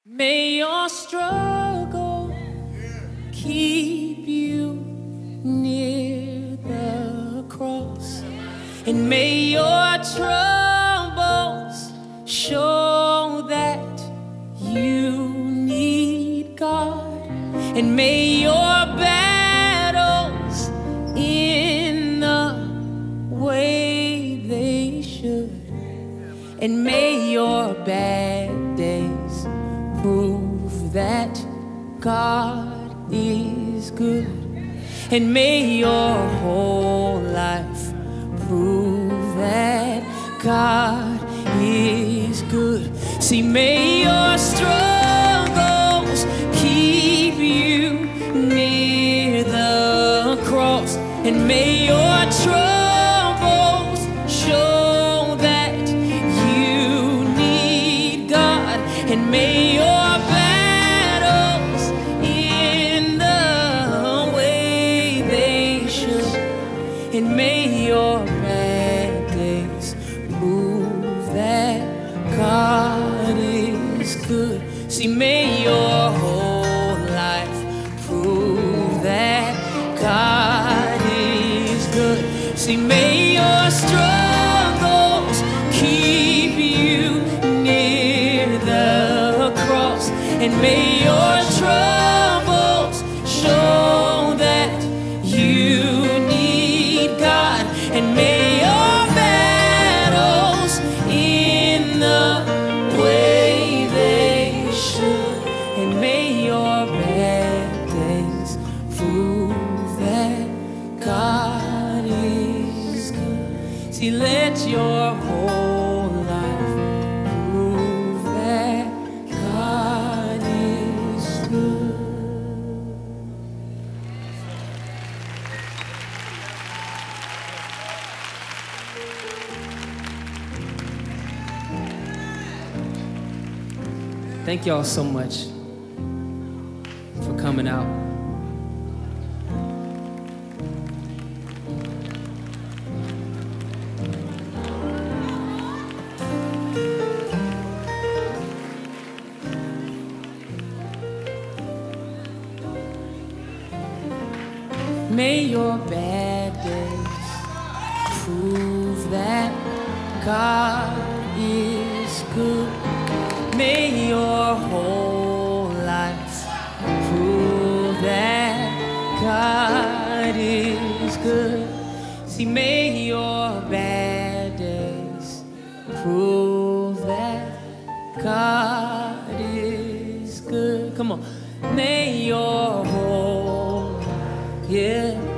May your struggle keep you near the cross, and may your troubles show that you need God, and may your battles in the way they should, and may your bad days prove that God is good, and may your whole life prove that God is good. See, may your struggles keep you near the cross, and may your troubles show that you need God, and may your battles in the way they should, and may your bad days prove that God is good. See, may your whole life prove that God is good. See, may your struggles keep you near the cross, and may your troubles show that you need God, and may your battles in the way they should, and may your bad days prove that God is good. See, let your whole life prove that God is good. Thank y'all so much for coming out. May your bad days prove that God is good. May your whole life prove that God is good. See, may your bad days prove that God is good. Come on. May your whole life, yeah.